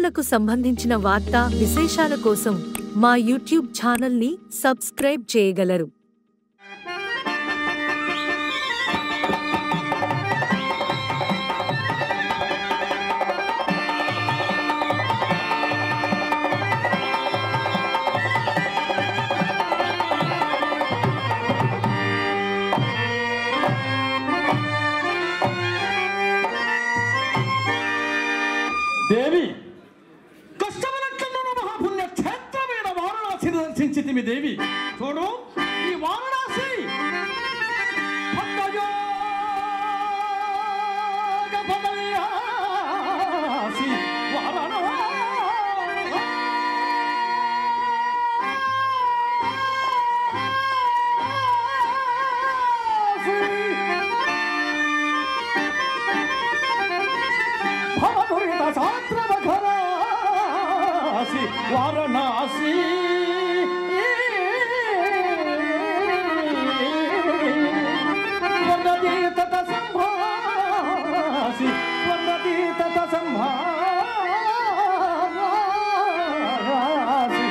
తిరుమలకు సంబంధించిన వార్తా విశేషాల కోసం మా యూట్యూబ్ ఛానల్ని సబ్స్క్రైబ్ చేయగలరు. దేవి కష్టమనక్కన్న మహాపుణ్య క్షేత్రమైన వారణాసిని దర్శించితిమి. దేవి చూడు, ఈ వారణాసి వారణాసి వందతి తత సంభాసి వందతి తత సంభాసి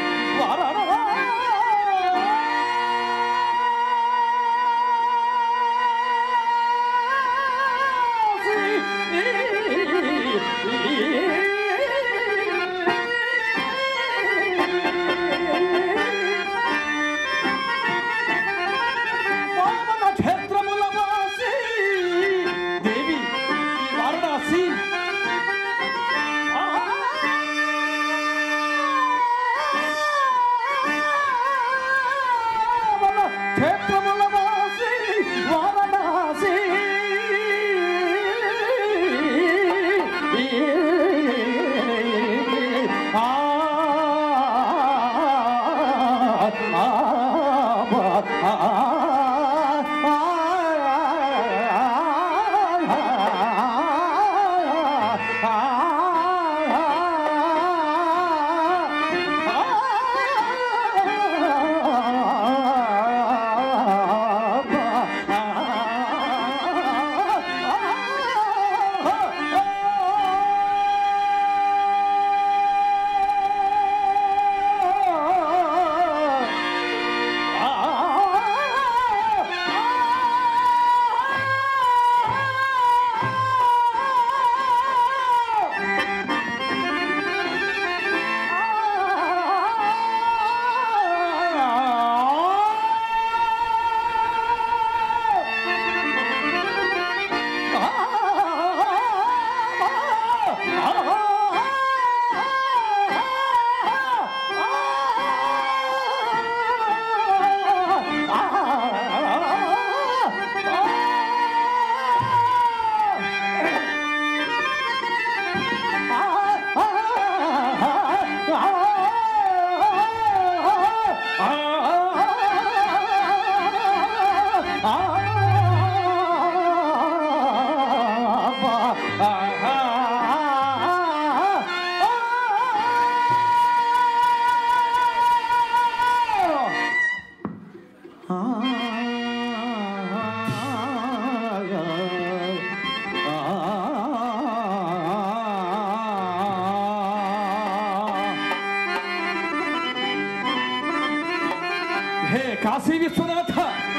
హే కాశీ విశ్వనాథ,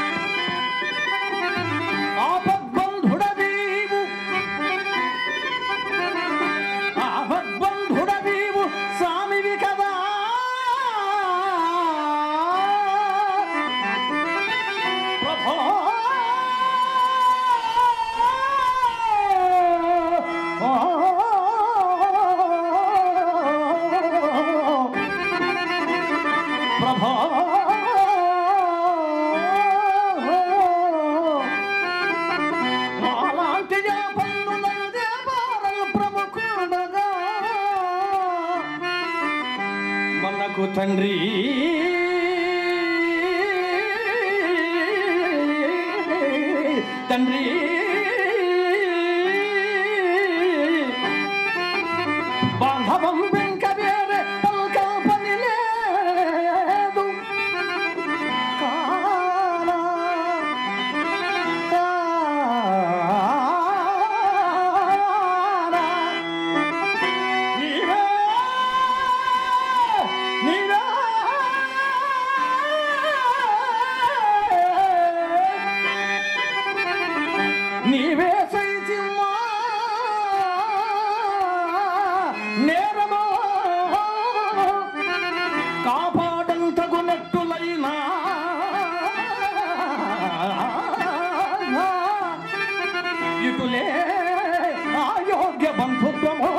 ఆపద్బంధుడవీవు ఆపద్బంధుడవీవు స్వామివి కదా. ప్రభో ప్రభో మనకు తండ్రి తండ్రి బాంధవం వెంక వేరే పల్కల్పని లేదు. నీవే నీవే సైచిమ్మా నేరమో కాపాడంతగునట్టులైనా ఇటులే అయోగ్య బంధుత్వము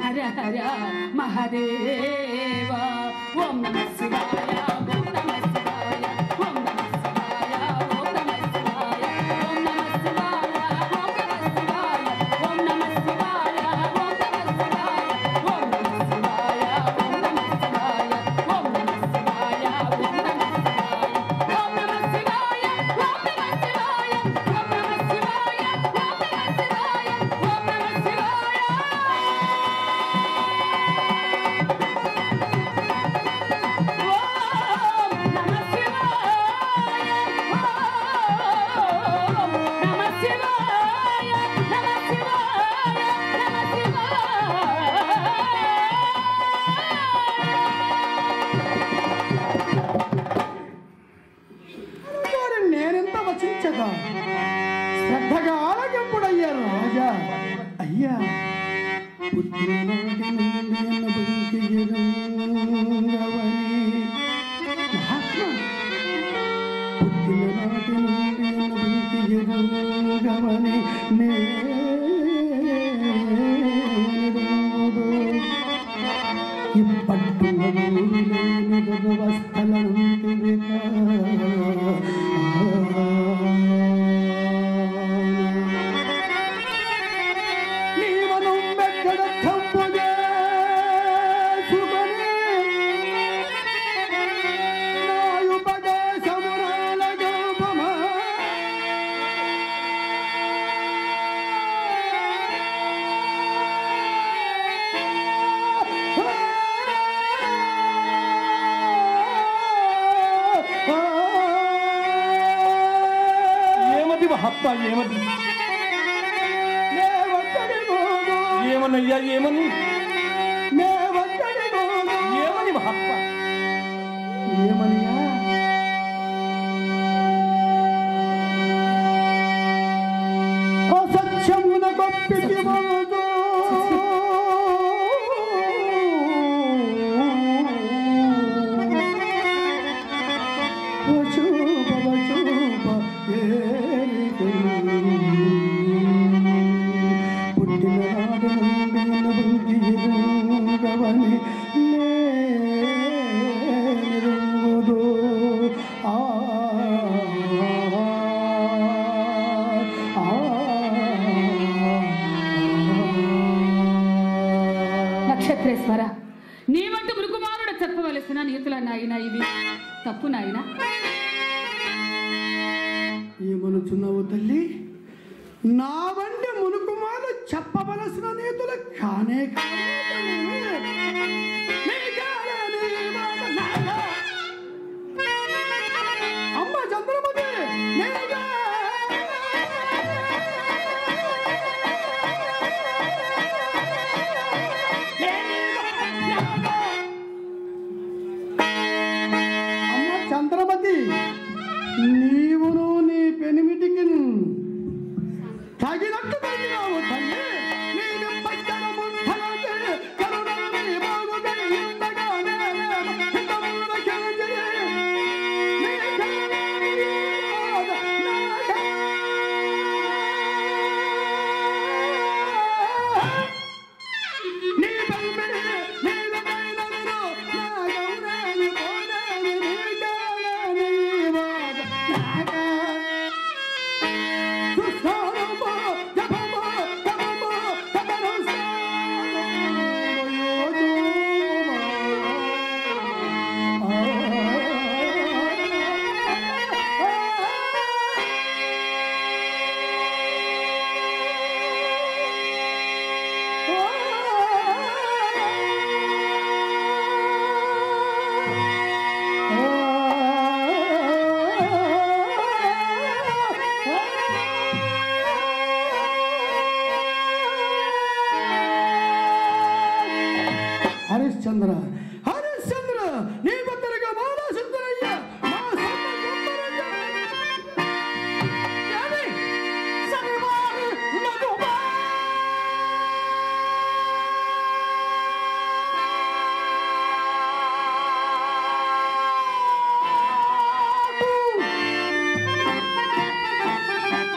హర హర మహదేవ ఓం నమః శివాయ ఓం నమః శివాయ ఓం నమః శివాయ ఓం నమః శివాయ ఓం నమః శివాయ ఓం నమః శివాయ ఓం నమః శివాయ ఓం నమః శివాయ ఓం నమః శివాయ ఓం నమః శివాయ ఓం నమః శివాయ ఓం నమః శివాయ ఓం నమః శివాయ ఓం నమః శివాయ ఓం నమః శివాయ ఓం నమః శివాయ ఓం నమః శివాయ నేనెంత వచించగా శ్రద్ధగా ఆలకింపుడయ్యా రాజా. అయ్యా పుట్టిన నాటి నుండి అన్న బంకియరంగవని మహాత్మ పుట్టిన నాటి నుండి అన్న బంకియరంగవని నేరుంగుదు ఇప్పట్టులేని వస్తలంటి మహాత్మ ఏమది ఏమన్నయ్యా ఏమని ఏమని మహాత్మ ఏమనియా అసత్యమున గొప్పికి మోదు నక్షత్రేశ్వర నీ వంటి మృగుమారుడు చెప్పవలసిన నీతుల నాయన ఇవి తప్పు నాయన. ఏమనుచున్నావు తల్లి? నా వంటి మునుకుమారు చెప్పవలసిన నీతులు కానే అమ్మ చంద్రమతి చంద్రమతి నీవును నీ పెనిమిటికి తగినట్టు తగినావు తల్లి. నేను పచ్చనము ధనతే కరుణని బాగుగా ఇంతగానే హితమున కెంజే నీ కరుణని నాగా నీ బల్బడి నీ లైనను నా గౌరని బోనని నీ గాలని వాద నాగా సుస్తారమో జపమో తమమో తమరుస్తారమో యోజుమా హరిశ్చంద్ర హరిశ్చంద్ర నీ బద్దలుగా మాలా సుందరయ్య మా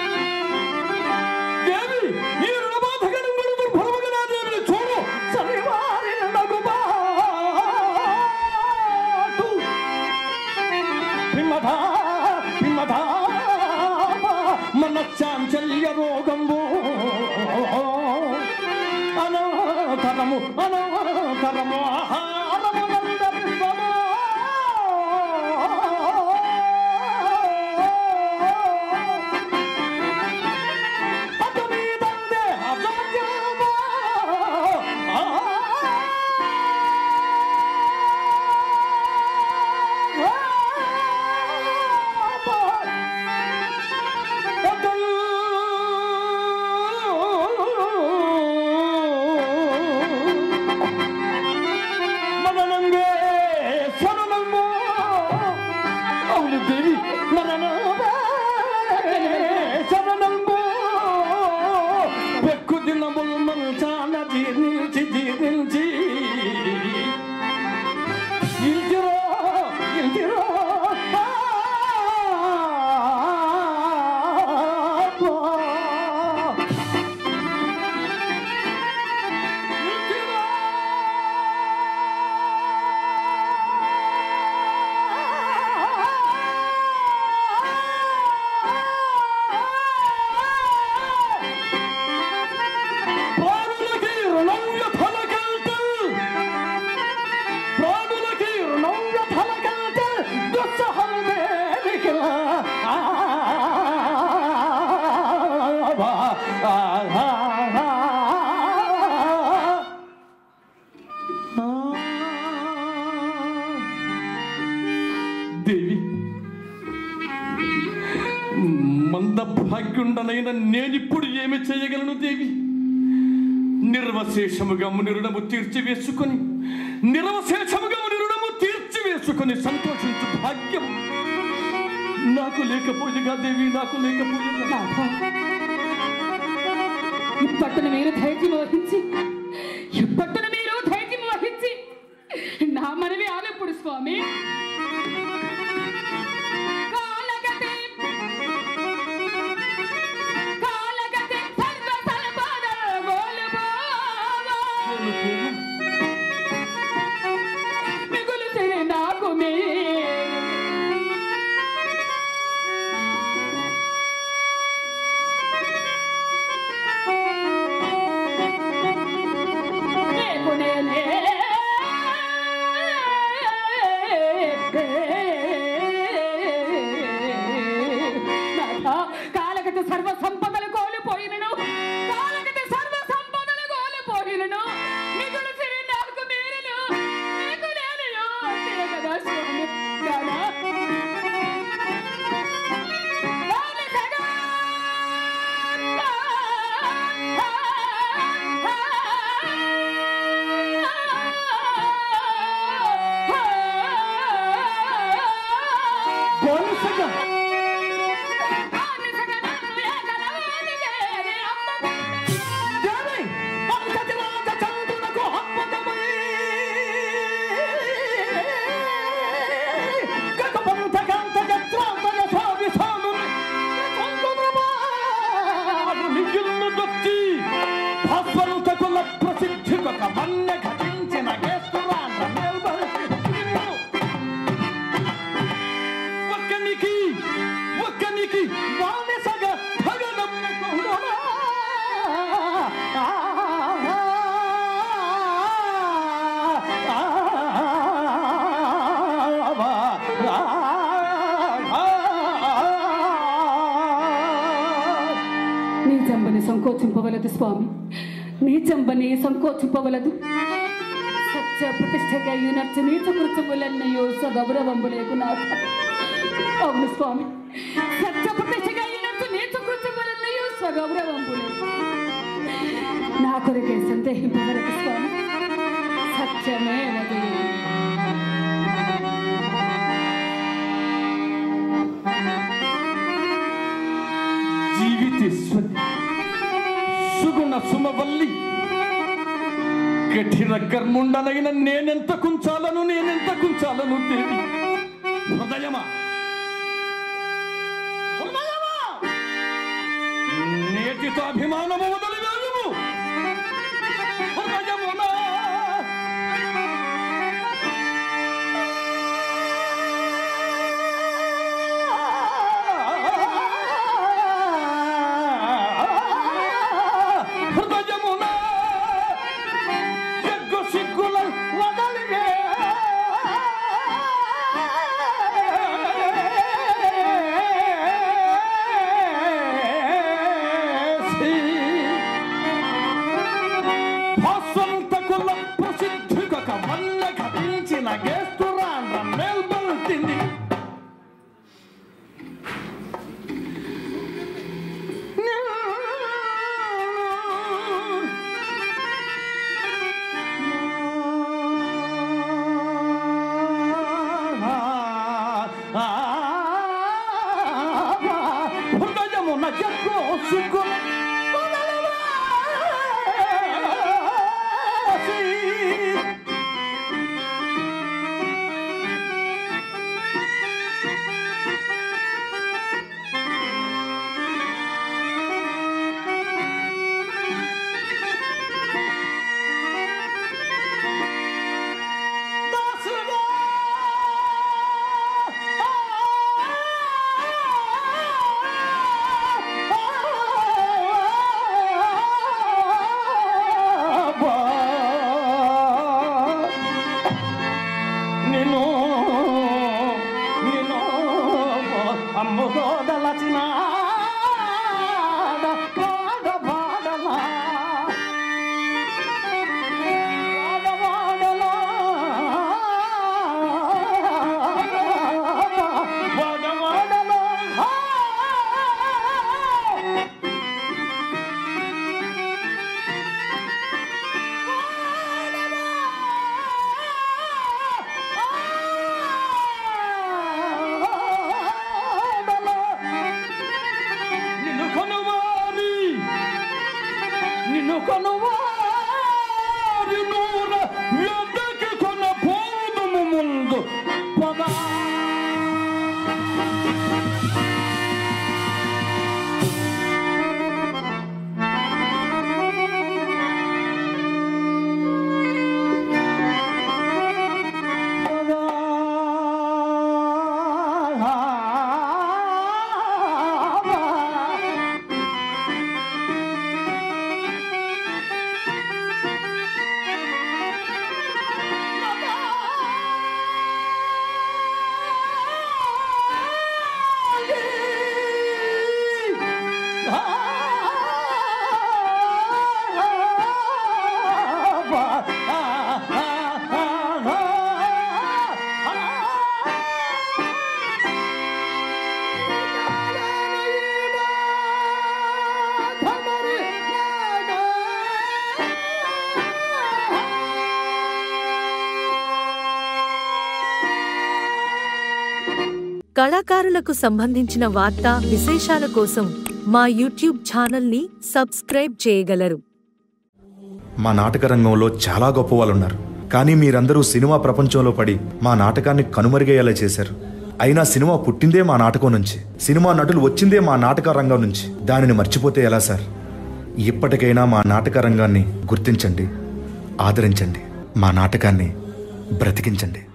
దేవి ఈ రుణబాధకరం దుర్భరముగా నా దేవుని చూడు. అనంతరము అనంతరము ఆహారమునందరిస్తాము. అటు మీదందే అసాధ్యము. దేవి, మందభాగ్యుండనైన నేనిప్పుడు ఏమి చేయగలను దేవి? నిర్వశేషముగా మునిరుడము తీర్చివేసుకొని సంతోషించు భాగ్యం నాకు లేకపోయేగా దేవి, నాకు లేకపోయేగా. ఇప్పట్టును మీరు ధైర్యం వహించి నా మనవి ఆలప్పుడు స్వామి. సర్వ సంపదలు కోల్పోయినను మిగులు నాకు మీరును నీకు నేను కదా స్వామి. సంకోచింపవలదు స్వామి, నీచంబని సంకోచింపవలదు. సత్య ప్రతిష్టగా నర్చు నీచ కృత్యములన్నయో సగౌరవంబులేకు నాకు. అవును స్వామి, సత్య ప్రతిష్టగా నర్చు నీచ కృత్యములన్నయో సగౌరవంబులేకు. నా కొరకే సందేహింపవలదు స్వామి, సత్యమే జీవితేశ్వరి సుగుణ సుమవల్లి కఠిన కర్ముండనైన నేనెంత కుంచాలను దేవి. హృదయమా నేటితో అభిమానము వదిలివేయుము. హృదయమునా కళాకారులకు సంబంధించిన వార్తా విశేషాల కోసం మా యూట్యూబ్ ఛానల్ని సబ్స్క్రైబ్ చేయగలరు. మా నాటక రంగంలో చాలా గొప్ప వాళ్ళు ఉన్నారు, కానీ మీరందరూ సినిమా ప్రపంచంలో పడి మా నాటకాన్ని కనుమరుగయ్యేలా చేశారు. అయినా సినిమా పుట్టిందే మా నాటకం నుంచి, సినిమా నటులు వచ్చిందే మా నాటక రంగం నుంచి. దానిని మర్చిపోతే ఎలా సార్? ఇప్పటికైనా మా నాటక రంగాన్ని గుర్తించండి, ఆదరించండి, మా నాటకాన్ని బ్రతికించండి.